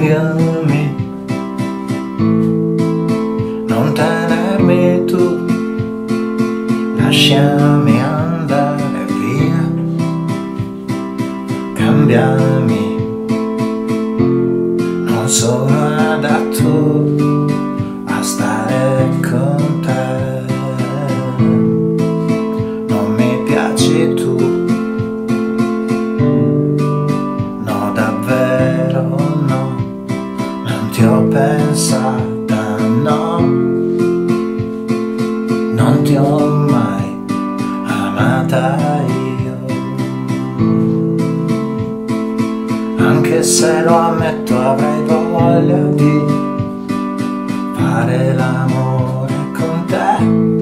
cambiami, non tenermi tu, lasciami andare via, cambiami, non sono adatto a stare con te, non mi piaci tu, no davvero no, non ti ho pensata, no, non ti ho mai amata io, anche se lo ammetto avrei voglia di fare l'amore con te,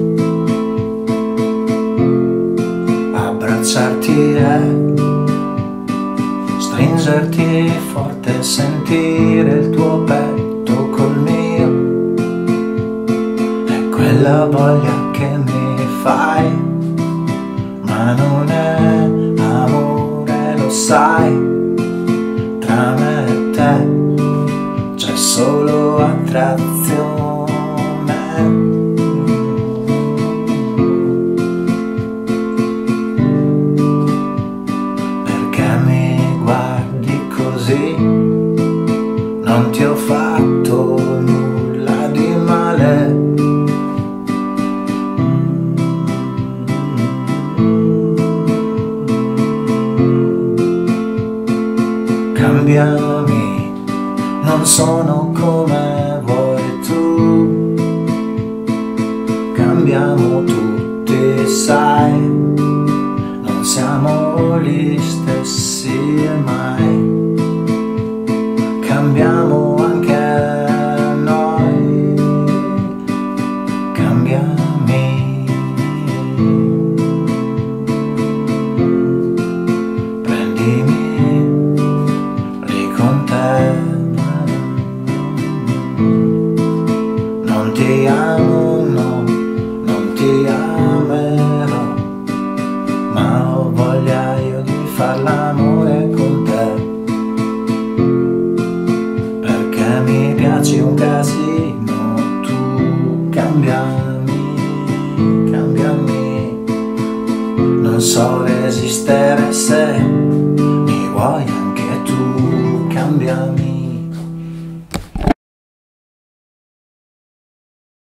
abbracciarti e stringerti forte, sentire il tuo petto col mio, è quella voglia che mi fai, ma non è amore, lo sai, tra me e te c'è solo attrazione. Perché mi guardi così? Non ti ho fatto nulla di male. Cambiami, non sono come vuoi tu, cambiamo tutti, sai, non siamo gli stessi mai, cambiamo anche noi, cambiami, prendimi con te, non ti amo, no, non ti amerò, ma ho voglia io di far l'amore con te, perché mi piaci un casino, tu cambiami, cambiami, non so resistere se mi vuoi anche tu, cambiami.